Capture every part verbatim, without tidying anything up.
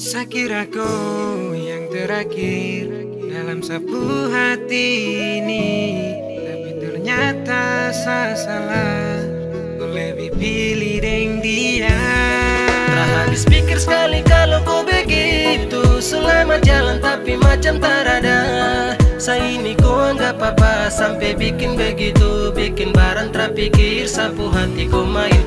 Sakira kau yang terakhir dalam sapu hati ini, tapi ternyata saya salah. Kau lebih pilih deng dia. Tak habis pikir sekali kalau kau begitu. Selamat jalan tapi macam tak ada. Saya ini kau anggap apa sampai bikin begitu. Bikin barang terpikir sapu hati kau main.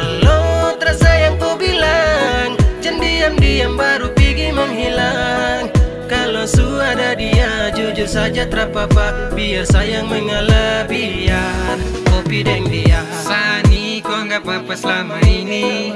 Kalau terasa yang kau bilang, jangan diam-diam baru pergi menghilang. Kalau sudah dia jujur saja terpapa. Biar sayang mengalah, biar kopi deng dia. Sani kau anggap apa selama ini.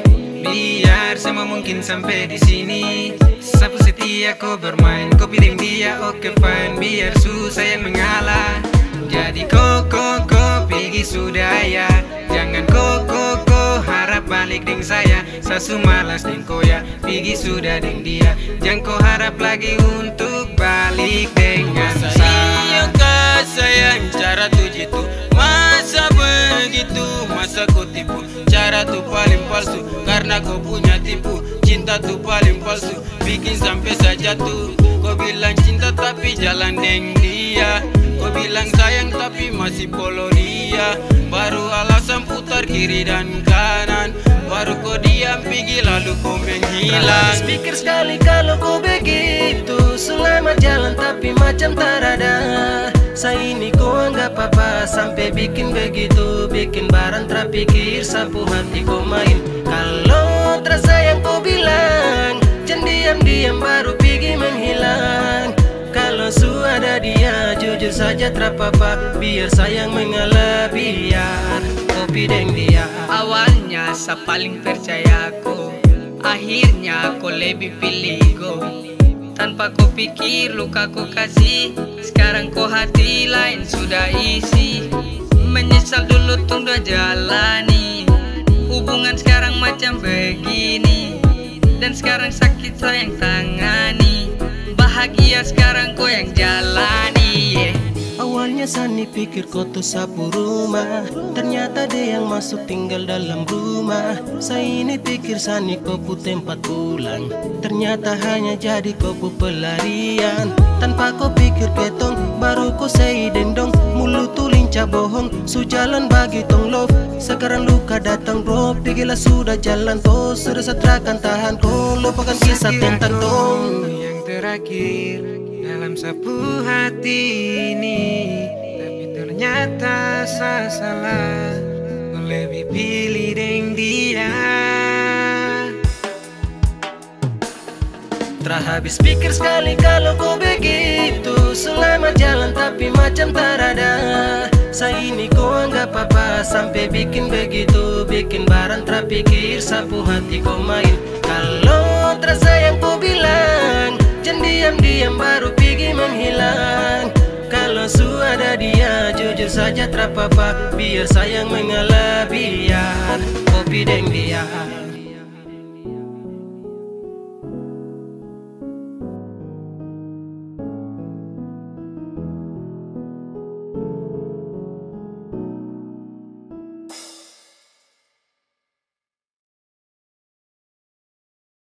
Biar semua mungkin sampai di sini. Sapu setia kau bermain, kau pilih dia, oke fine. Biar susah yang mengalah. Jadi kau kau kau pergi sudah ya. Jangan kau kau kau harap balik deng saya. Sasu malas deng kau ya, pergi sudah deng dia. Jangan kau harap lagi untuk balik dengan saya. Iya kah sayang, cara tu jitu. Masa begitu, masa kau tipu. Cara tu paling palsu, karena kau punya tipu. Cinta tu paling palsu, bikin sampai saja tuh. Kau bilang cinta tapi jalan deng dia. Kau bilang sayang tapi masih follow dia. Baru alasan putar kiri dan kanan. Baru kau diam pergi lalu kau menghilang. Tak pikir sekali kalau kau begitu. Selamat jalan tapi macam tak ada. Saya ini kau anggap apa sampai bikin begitu. Bikin barang terpikir sapu hati kau main. Kalau terasa yang kau bilang, jangan diam-diam baru pergi menghilang. Kalau sudah dia jujur saja terpapa. Biar sayang mengalah, biar kopi deng dia. Awalnya saya paling percaya aku, akhirnya aku lebih pilih go. Tanpa ku pikir luka ku kasih, sekarang kau hati lain sudah isi. Menyesal dulu tunda jalani, hubungan sekarang macam begini. Dan sekarang sakit sayang tangani, bahagia sekarang kau yang jalani, yeah. Awalnya Sani pikir kau tuh sapu rumah, ternyata dia yang masuk tinggal dalam rumah. Saya ini pikir Sani kau pu tempat pulang, ternyata hanya jadi kau pu pelarian. Tanpa kau pikir ketong, baru kau say dendong. Mulut tu lincah bohong, su jalan bagi tong love. Sekarang luka datang bro, pergilah sudah jalan toh. Sudah satrakan tahan kau, lupakan kisah tentang tong. Yang terakhir dalam sapu hati ini, tapi ternyata saya salah. Kau lebih pilih deng dia. Tak habis pikir sekali kalau kau begitu. Selamat jalan tapi macam tak ada. Saya ini kau anggap apa sampai bikin begitu. Bikin barang terpikir sapu hati kau main. Kalau terasa yang kau bilang, jangan diam-diam baru pergi menghilang. Kalau sudah dia jujur saja terpapa. Biar sayang mengalah, biar kopi deng dia.